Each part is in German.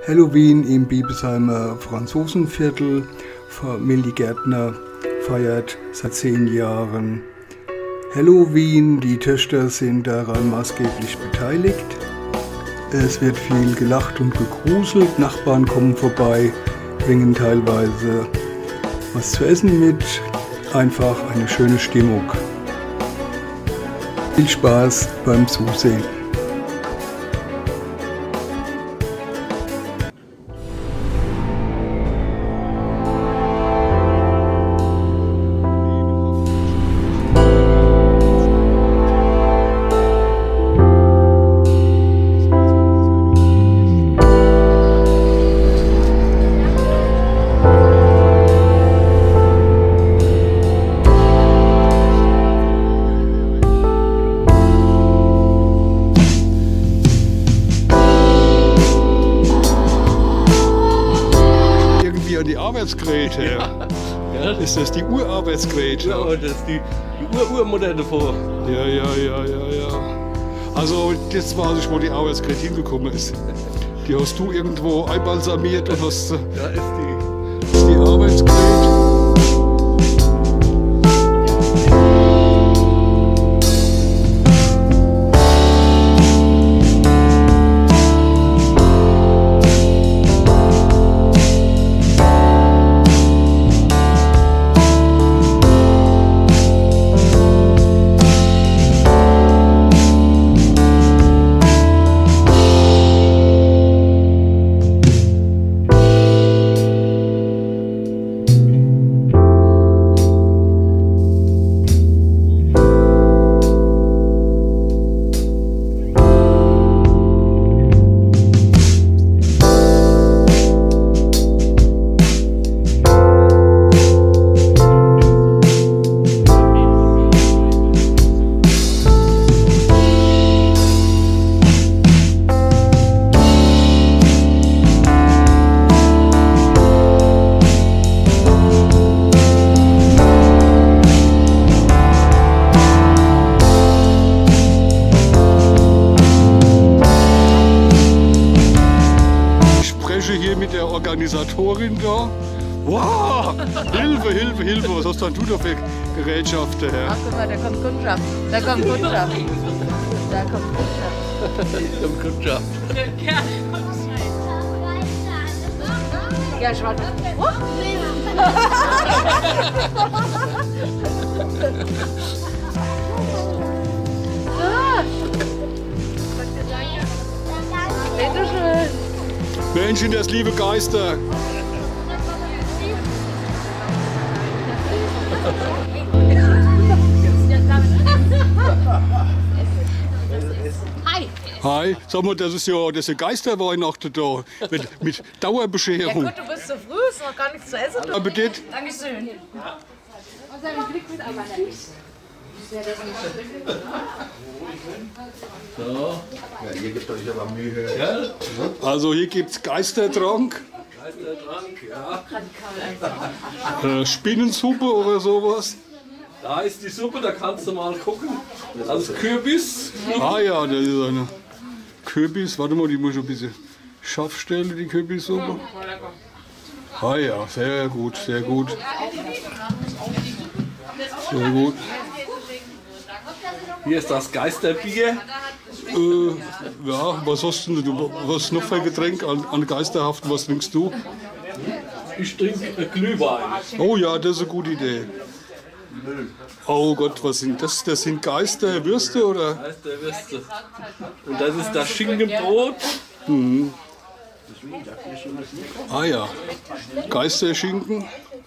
Halloween im Bibesheimer Franzosenviertel. Familie Gärtner feiert seit 10 Jahren Halloween. Die Töchter sind daran maßgeblich beteiligt. Es wird viel gelacht und gegruselt. Nachbarn kommen vorbei, bringen teilweise was zu essen mit. Einfach eine schöne Stimmung. Viel Spaß beim Zusehen. Die Arbeitsgeräte. Ja. Ist das die Urarbeitsgeräte? Ja, das ist die Urmutter davor. Ja. Also das weiß ich, wo die Arbeitsgeräte hingekommen ist. Die hast du irgendwo einbalsamiert und hast... Da ist die Arbeitsgeräte. Hier mit der Organisatorin da. Wow! Hilfe! Was hast denn du da für Gerätschaften? Ach, guck mal, da kommt Kundschaft. Da kommt Kundschaft. Ja, ich warte. Bitte schön. Menschen, das liebe Geister. Hi, sag mal, das ist ja Geisterweihnachten da, mit Dauerbescherung. Ja gut, du bist zu früh, ist noch gar nichts zu essen. Appetit. Dankeschön. So. Ja, ihr gebt euch aber Mühe. Ja? Also hier gibt es Geistertrank. ja. Spinnensuppe oder sowas. Da ist die Suppe, da kannst du mal gucken. Also Kürbis. Ah ja, das ist eine Kürbis. Warte mal, die muss ich ein bisschen scharf stellen, die Kürbissuppe. Ah ja, sehr gut. Sehr gut. Hier ist das Geisterbier. Ja, was hast du? Was noch für ein Getränk an Geisterhaften? Was trinkst du? Ich trinke Glühwein. Oh ja, das ist eine gute Idee. Oh Gott, was sind das? Das sind Geisterwürste oder? Geisterwürste. Und das ist das Schinkenbrot. Mhm. Ah ja, Geisterschinken.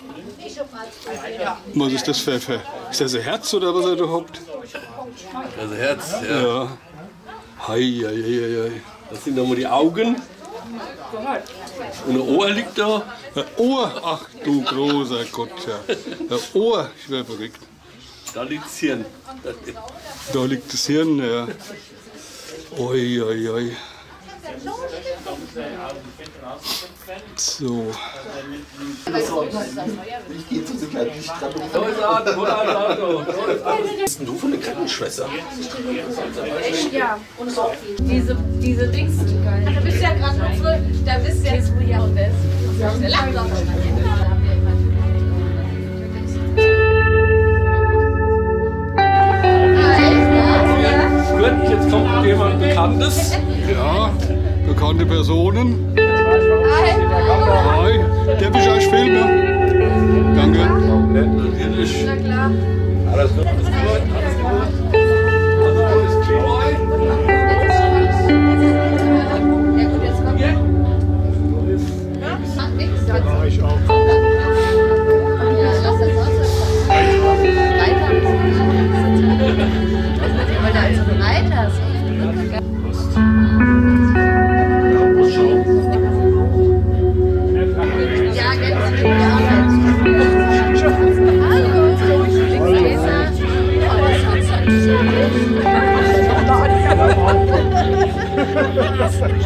Was ist das für? Ist das ein Herz oder was er da habt? Also Herz, ja. Ja. Hei. Das sind nochmal die Augen. Und ein Ohr liegt da. Ein Ohr, ach du großer Gott, ja. Ein Ohr, ich wäre verrückt. Da liegt das Hirn. Da liegt das Hirn, ja. Oi. So. Ich gehe zur Sicherheit nicht dran. Was bist denn du für eine Krankenschwester? Echt, ja. Diese Dings. Da bist du ja gerade noch so, da bist du ja Gut, jetzt kommt jemand Bekanntes. Ja, bekannte Personen. Hi. Darf ich euch filmen? Danke. Natürlich. Na klar. Alles gut, alles gut, alles gut. Also, ist Cleanboy. Ja gut, jetzt kommt Hier. Macht nichts. Ja, lass das aus. Reiter. Ich wollte also einen Reiter. Ja, ganz gut. Hallo. Linksleser. Oh, das ist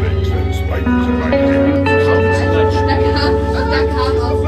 da kam auch.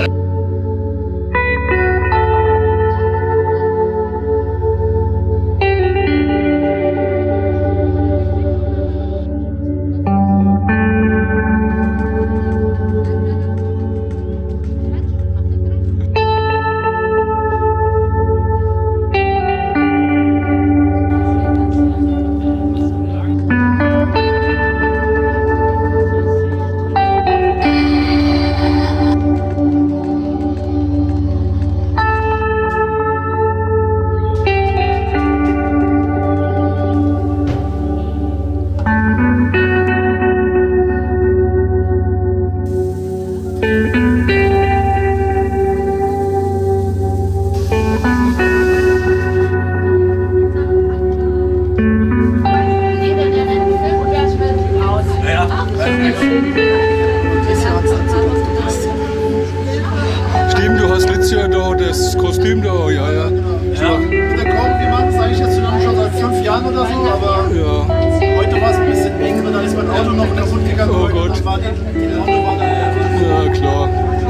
Stimmt, du hast letztes Jahr da das Kostüm da, ja, ja. Wir machen es eigentlich jetzt schon seit 5 Jahren oder so, aber Ja, heute war es ein bisschen eng und dann ist mein Auto noch kaputt gegangen. Oh heute. Gott. Dann war die Laune war dann ja klar.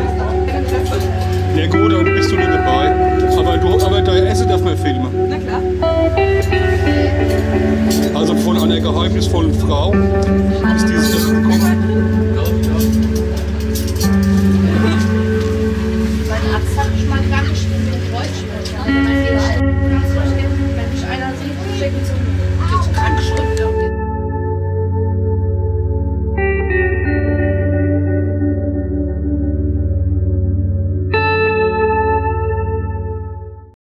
Ja gut, dann bist du nicht dabei. Aber dein Essen darf man filmen. Na klar. Also von einer geheimnisvollen Frau ist